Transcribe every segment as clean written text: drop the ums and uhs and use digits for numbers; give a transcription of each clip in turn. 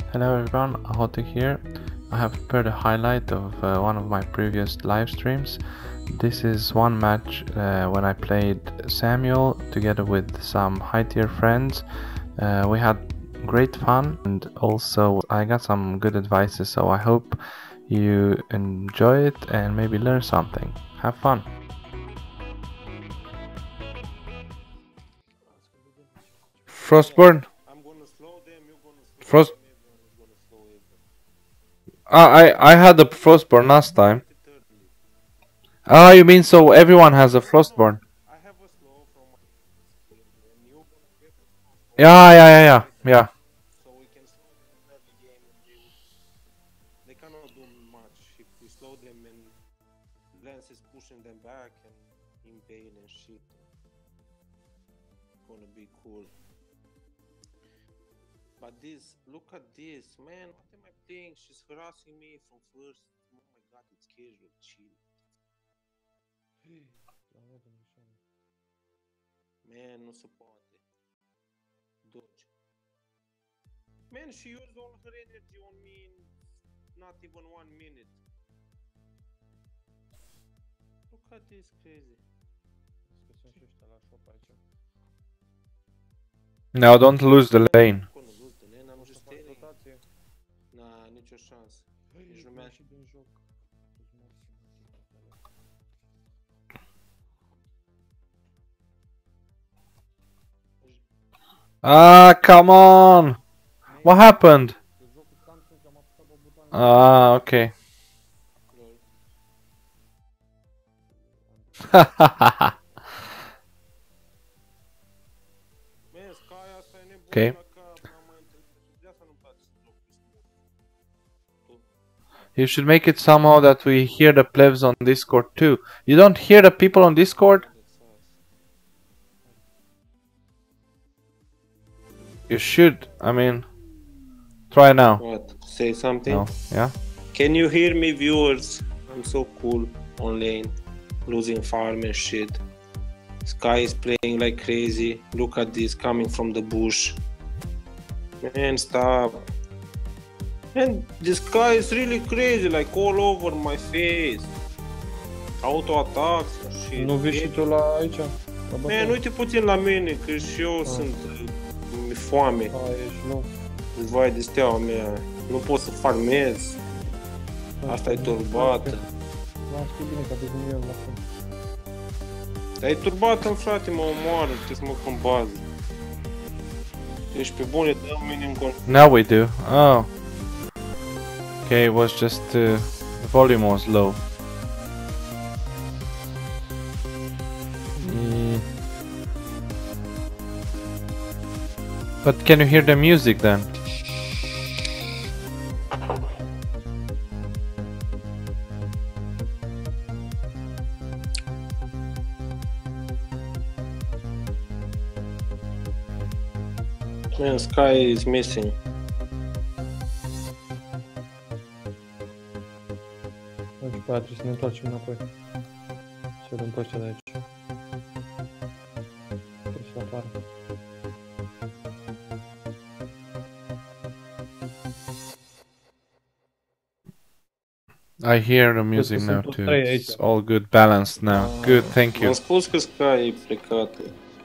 Hello everyone, Ahotik here. I have prepared a highlight of one of my previous live streams. This is one match when I played Samuel together with some high tier friends. We had great fun and also I got some good advices, so I hope you enjoy it and maybe learn something. Have fun! Frostborn? Frost. I had the Frostborn last time. Ah, you mean so everyone has a Frostborn? Yeah. So we can slow them in every game and they cannot do much if we slow them and Lance is pushing them back and in pain and shit. Gonna be cool. But this, look at this, man, what am I playing? She's harassing me from first. Oh my god, it's casual, chill. Man, nu se poate. Dodge. Man, she used all her energy on me in not even 1 minute. Look at this crazy. Now don't lose the lane. Nu lose the lane, I'm just telling. Na, nicio șansă. Nici nu mi-a... Ah, come on! What happened? Ah, okay. Okay. You should make it somehow that we hear the plebs on Discord too. You don't hear the people on Discord? You should. I mean, try now. What? Say something? No. Yeah? Can you hear me, viewers? I'm so cool on lane. Losing farm and shit. Sky is playing like crazy. Look at this coming from the bush. Man, stop. Man, this guy is really crazy, like all over my face. Auto-attacks and shit. Nu vii și tu la aici? Man, uite puțin la mine, că și eu sunt... mi-e foame. Ești low. Vai de steaua mea. Nu pot să farmez. Asta e turbată. Da, știi bine că avem eu la fel. Dar e turbată, frate, mă omoară, trebuie să mă duc în bază. Ești pe bune, dă minim con... Now we do. Oh. Okay, it was just the volume was low. But can you hear the music then? Man, Sky is missing. Nu știu, pe aia trebuie să ne întoarcem înapoi. Să dăm pe ăștia de aici. Trebuie să apară. I hear the music now too. It's all good, balanced now. Good, thank you. Am spus că Sky e plecată.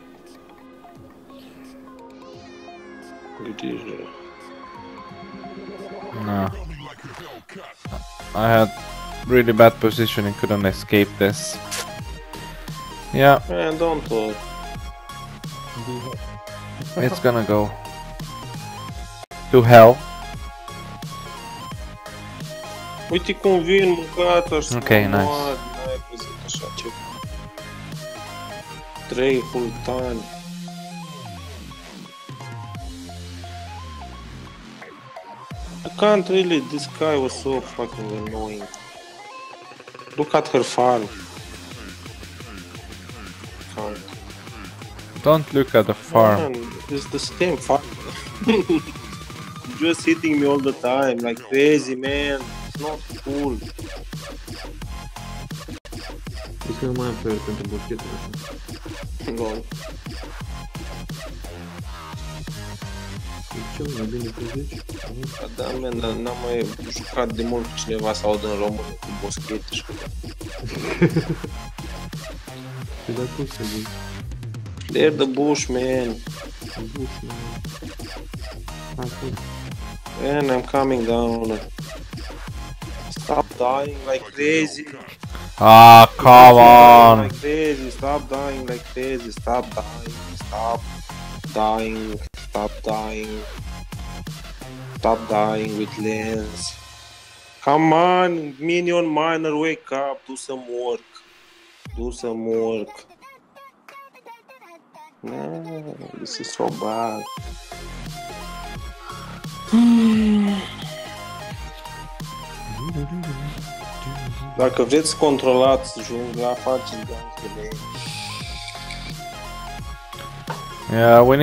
No. I had really bad positioning, couldn't escape this. Yeah. Man, don't talk. It's gonna go to hell. Uite cum vin mâncat așa. Ok, nice. N-ai văzut așa ceva. 3 hultani. I can't really, this guy was so fucking annoying. Look at her farm. Can't. Don't look at the farm. Man, it's the same farm. Just hitting me all the time, like crazy, man. It's not cool. Știi că nu mai am player pentru boschetul ăsta. Lol. 10, mai bine pe 10. Da, man, dar n-am mai jucat de mult cu cineva să audă în română cu boschete și Păi dar cum să zic? Clear the bush, man. Bush, man. Hai, hai. Man, I'm coming down. Stop dying like crazy. Ah, come on! Like crazy. Stop dying like crazy. Stop dying. Stop dying. Stop dying. Stop dying with lens. Come on, minion miner, wake up. Do some work. Do some work. No, this is so bad. Dacă vreți să controlați jungla, faceți gameplay. Yeah, we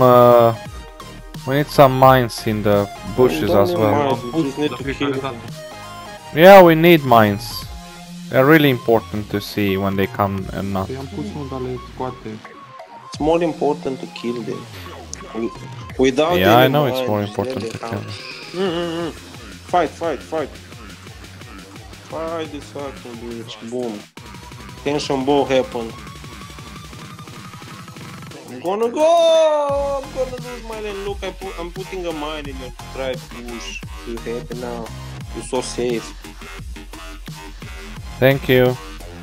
need some mines in the bushes as well. You just need to kill them. Yeah, we need mines. They're really important to see when they come and not. Păi am pus unul, dar le scoate. It's more important to kill them. Without Yeah, I any know it's mines, more there important they to come. kill them. Fight, fight, fight. Fight this fucking bitch. Boom. Tension bow happened. I'm gonna go! I'm gonna lose my lane. Look, I'm putting a mine in your tribe bush. You happy now? You're so safe. Thank you.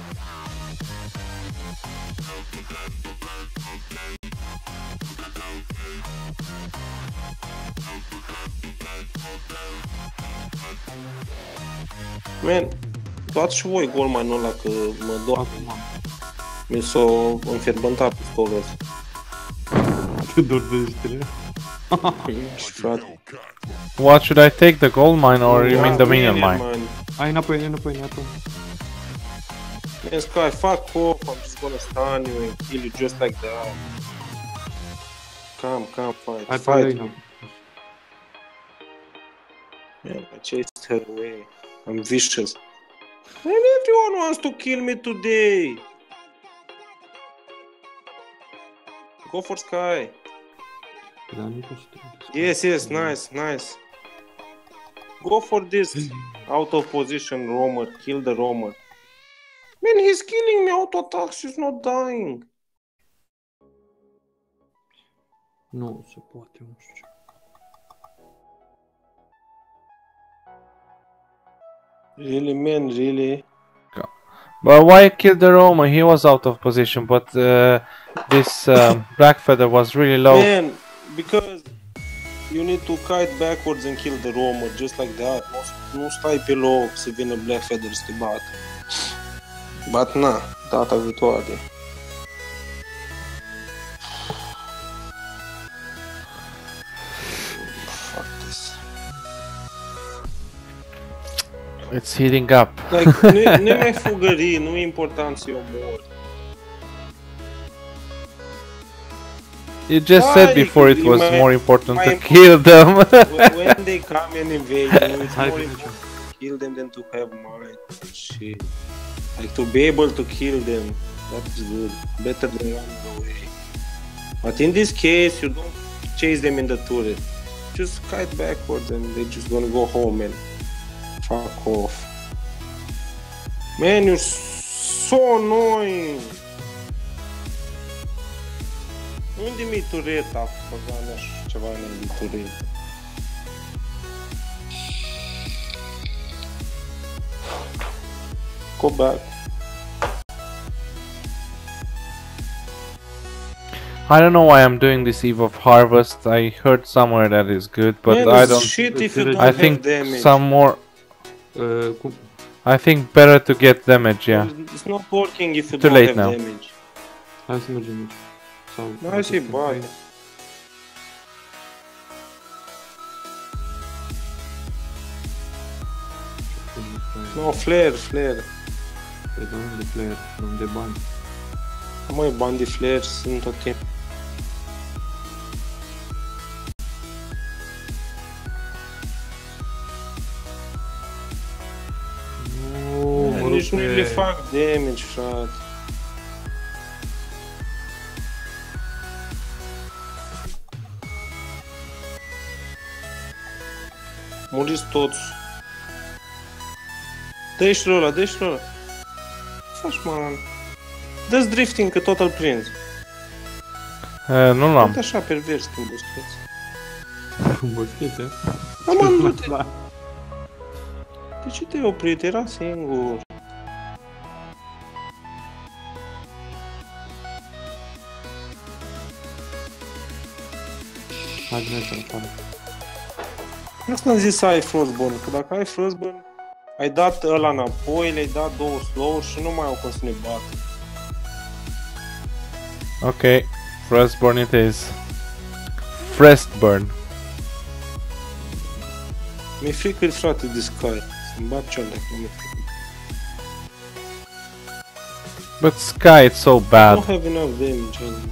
Man, luați și voi golmanul ăla că mă doar. Acum. Mi s-a înfierbântat pistolul ăsta. Te dorbește-le. Și frate. What should I take, the gold mine or you mean the minion mine? Hai înapoi, înapoi. Man, Sky, fuck off. I'm just gonna stun you and kill you just like that. Come, fight. Hai pe Fight. Reina. Man, I chased her away. I'm vicious. Man, everyone wants to kill me today. Go for Sky. Dar nu poți să te... Yes, nice. Go for this out of position roamer. Kill the roamer. Man, he's killing me auto attack. She's not dying. Nu se poate, nu știu ce. Really, man, really? But why kill the Roma? He was out of position, but this Black Feather was really low. Man, because you need to kite backwards and kill the roamer, just like that. Nu stai pe loc să vină Black Feather să te bată. But na, data viitoare. Fuck this. It's heating up. Like, nu mai fugări, nu e important să-i omori. You just said before it was more important to my- kill them. When they come and invade you, it's Hai more pe important to kill them than to have mine. Shit. Like, to be able to kill them, that's good. Better than running away. But in this case, you don't chase them in the turret. Just kite backwards and they're just gonna go home and fuck off. Man, you're so annoying! Unde mi-i tureta? Băga mea și ceva în tureta. Go back. I don't know why I'm doing this Eve of Harvest. I heard somewhere that is good, but Man, I it's don't. shit if you don't I have think damage. some more. Cum? I think better to get damage. Yeah. It's not working if you Too don't late have now. damage. Hai să mergem aici. Sau... Hai să-i bag. No, flare. Păi de unde player? De bani. Măi, bani de flare sunt ok. Nici nu le fac damage, frate. Muriți toți. Dă-i ăla, dă-i ăla. Faci, man. Dă-ți drifting, că tot îl prinzi. Nu l-am. Uite așa, pervers când buscheți. Cu boschete? Da, man, du-te. De ce te-ai oprit? Era singur. Hai, mergem afară. Asta am zis să ai Frostborn, că dacă ai Frostborn, ai dat ăla înapoi, le-ai dat 2 slow și nu mai au cum să ne bată. Ok, Frostborn it is. Frostborn. Mi-e frică, frate, de Sky. Să-mi bat cel dacă nu mi-e frică. But Sky, it's so I bad. don't have enough damage anymore.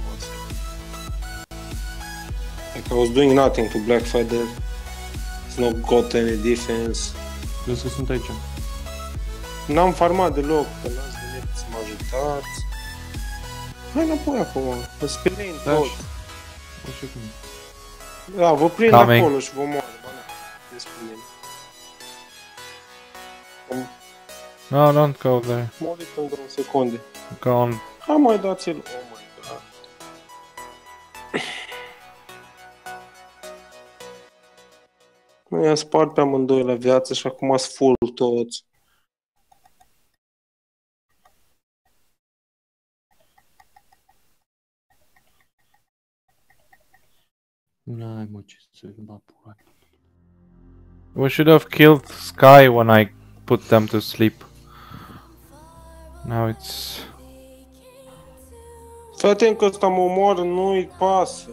Like I was doing nothing to Blackfeather. It's not got any defense. Eu să sunt aici. N-am farmat deloc, că n-ați venit să mă ajutați. Hai înapoi acum, vă speriei în tot. Așa cum. Da, vă prind Coming. acolo și vă moară, bă, nu. Despre mine. No, don't go there. Mori în 2 secunde. Go on. Hai mai dați-l. Oh my god. I-am spart pe amândoi la viață și acum sunt full toți. N-ai mă ce să bag pula. We should have killed Sky when I put them to sleep. Now it's... Frate, că ăsta mă omoară, nu-i pasă.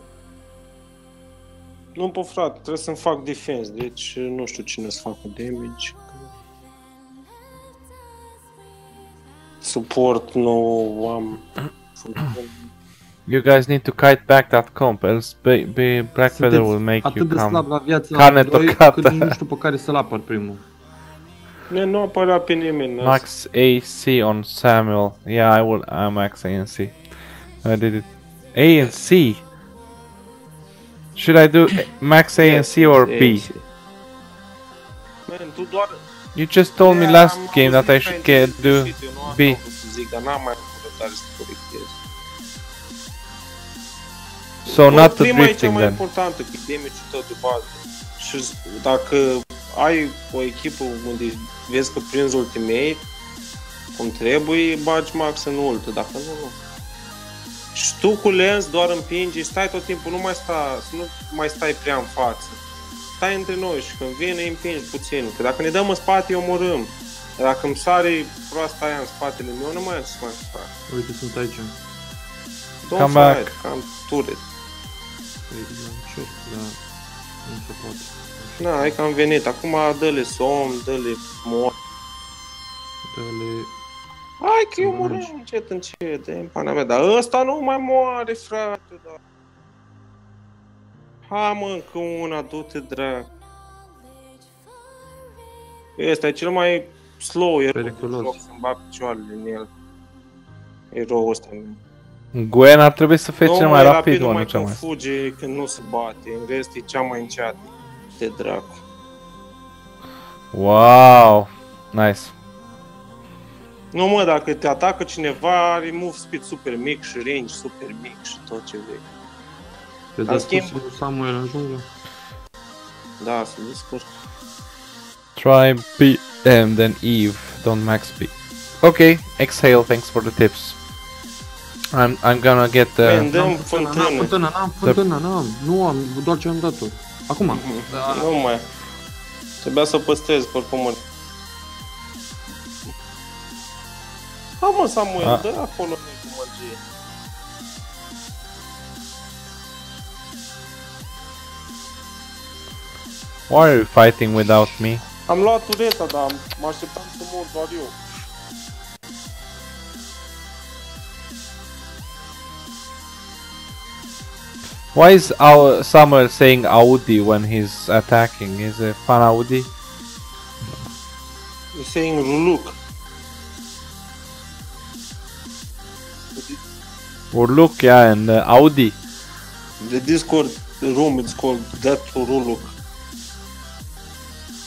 Nu pot, frate, trebuie să-mi fac defense, deci nu știu cine să facă damage. Support nu am. You guys need to kite back that comp, else Blackfeather will make you atât de slab come. la viață Carne amândoi, tocată. cât nu știu pe care să-l apăr primul. Nu apărea pe nimeni. Max AC on Samuel. Yeah, I'm max A and C. I did it. A and C. Should I do max A and C or B? Man, tu doar... You just told me last game that I should do B. Să zic, dar n-am mai avut răbdare să corectez. So not the Prima e cea drifting mai then. importantă, că damage-ul tău de bază. Și dacă ai o echipă unde vezi că prinzi ultimate, cum trebuie, bagi max în ultă, dacă nu. Și tu cu lens doar împingi, stai tot timpul, nu mai stai prea în față. Stai între noi și când vine îi împingi puțin, că dacă ne dăm în spate îi omorâm. Dacă îmi sare proasta aia în spatele meu, nu mai am să mai fac. Uite, sunt aici. Don't Come fight, back. cam turret. Păi, încerc, dar nu se poate. Na, hai că am venit, acum dă-le somn, dă-le mor. Dă-le... Hai că eu mor încet, încet, în pana mea, dar ăsta nu mai moare, frate, da. Hai mă, încă una, du-te, drag. Ăsta e cel mai slow erou, Periculos. să-mi bag picioarele în el. Eroul ăsta meu. Gwen ar trebui să fie cel mai rapid, nu nu mai cel când mai... fuge, când nu se bate, în rest e cea mai înceată. De dracu. Wow! Nice. Nu mă, dacă te atacă cineva, are move speed super mic și range super mic și tot ce vrei. Te dați cu Samuel în junglă? Da, să descurc. Try B and then Eve, don't max B. Okay, exhale, thanks for the tips. I'm gonna get the... Man, dăm fântână. N-am, nu am, doar ce am dat-o. Acum. Nu mai. Trebuia să o păstrez, pe oricum mă. Ha mă, Samuel, dă acolo cu magie. Why are you fighting without me? Am luat tureta, dar mă așteptam să mor doar eu. Why is our Samuel saying Audi when he's attacking? Is it fun Audi? You're saying Ruluk. Or look, yeah, and Audi. The Discord room is called That to Ruluk.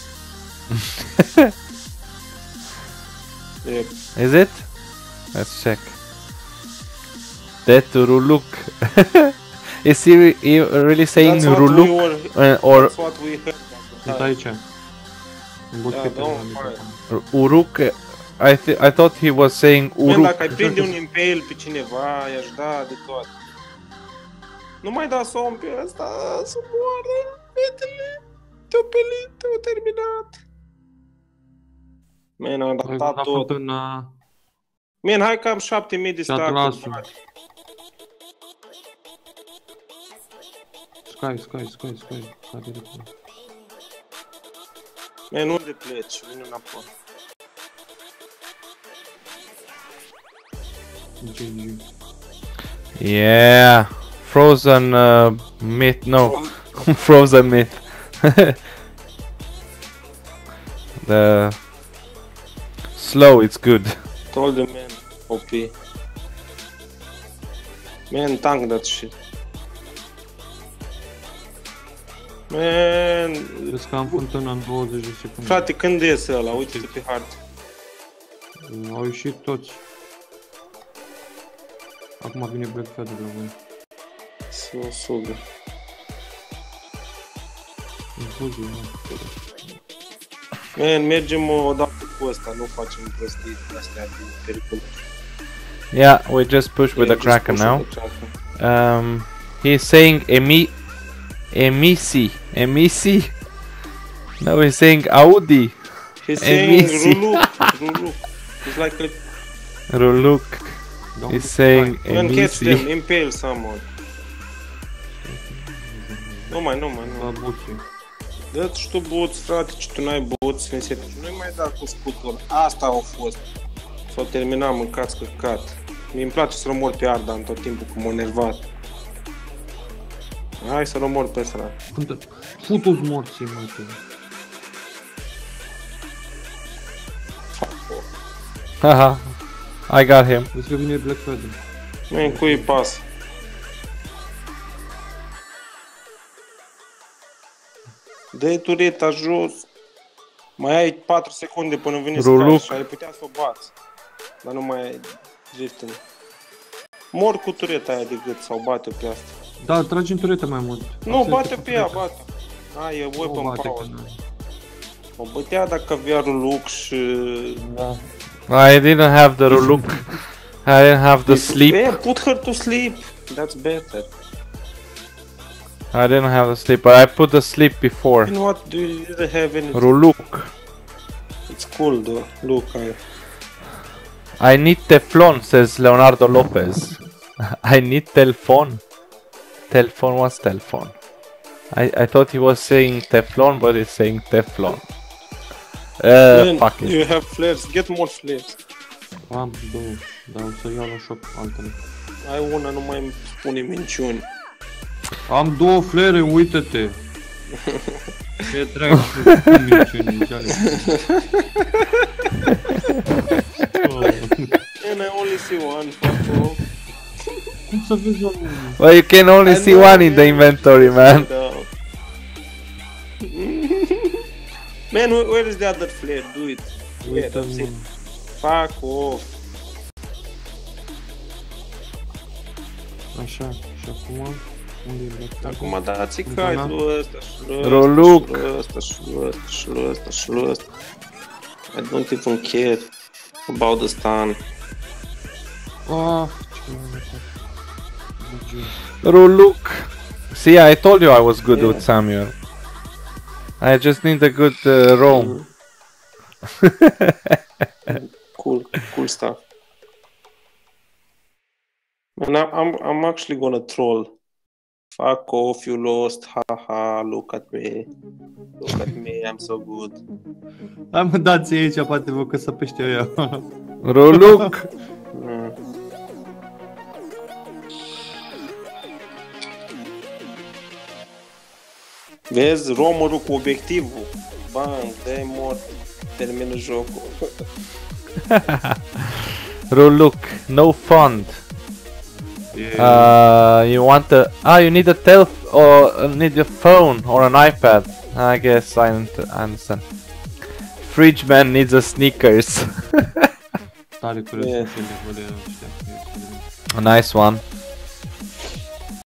Yep. Is it? Let's check. Dead to Ruluk. Is he really saying That's what Ruluk? we were, Or that's what we heard. Sunt aici. În boschetele Da, la da, microfon. Uruk? I thought he was saying Man, Uruk. dacă ai prinde un impale pe cineva, i-aș da de tot. Nu mai da somn pe ăsta, să moară, fetele. Te-o pelit, te-o terminat. Man, am Hai, dat la tot. fântână. Man, hai că am 7000 de Și-a stack. tras-o. Sky. Sky direct. Man, unde pleci? Vine înapoi. GG. Yeah. Frozen myth. No. Frozen myth. The slow, it's good. Told the man, OP. Man, tank that shit. Man, Vezi că am fântână în 20 de secunde. frate, când iese ăla? Uite-te pe hartă. Au ieșit toți. Acum vine Black Feather la voi. Să o sugă. Infuzii, nu. Man, mergem o dată cu ăsta, nu facem prostii astea din pericol. Yeah, we just push with the Kraken now. He's saying Emisi. No, he's saying Audi. He's saying Emisi. Ruluk. It's like a... Ruluk. He's saying Man, catch them, Emisi. impale someone. Nu mai. La buții. Dă-ți și tu boți, frate, ce tu n-ai boți, nu-i mai da cu scutul. Asta a fost. S-o terminat, mâncați căcat. Mi-mi place să-l omor pe Ardan tot timpul, cum m-a nervat. Hai să-l omor pe ăsta. Futu-ți morții, mă, tu. Haha. I got him. Vezi că vine Black Feather. Man, cui pas? Dă-i tureta jos. Mai ai 4 secunde până vine Ruluk. Sky și ai putea să o bați. Dar nu mai ai drifting. Mor cu tureta aia de gât sau bate pe asta. Da, tragi în tureta mai mult. Nu, Asta bate este pe ea, tureta. bate. Ai, e Nu weapon bate, că power. n-ai. O bătea dacă avea Ruluk și... Da. I didn't have the Ruluk. I didn't have the sleep. Yeah, put her to sleep. That's better. I didn't have the sleep, but I put the sleep before. You know what? Do you didn't have any... Ruluk. It's cool though. Look, I need Teflon, says Leonardo Lopez. I need Telfon. Telfon, what's Telfon? I thought he was saying Teflon, but he's saying Teflon. Man, Fuck it. you have flares. Get more flares. Am două, dar o să iau la shop altele. Ai una, nu mai îmi spune minciuni. Am două flare, uită-te! Ce dracu cu minciuni, jale. And I only see one. Fuck off. Cum să vezi unul? Well, you can only I see know, one in the man. inventory, man. Man, where is the other flare? Do it. Yeah, that's it. Uită-mă. Fuck off. Așa, și acum? Unde e Black Feather? Acum dați În cai canal? lui ăsta și lui ăsta Ruluk. și lui ăsta și lui ăsta și lui ăsta și lui ăsta. I don't even care about the stun. Ah, ce m-am uitat. GG. Ruluk. See, I told you I was good Yeah. with Samuel. I just need a good roam. Cool stuff. Man, I'm actually gonna troll. Fuck off, you lost. Haha, look at me. Look at me, I'm so good. Hai mă, dați aici, poate vă că săpește ăia. Ruluk. Mm. Vezi, romărul cu obiectivul. Bang, dai mort. Termină jocul. Ruluk. No fund. You want you need a need a phone or an iPad. I guess I understand. fridge man needs a Snickers. Tare curios Yeah. să fie de ăștia. A nice one.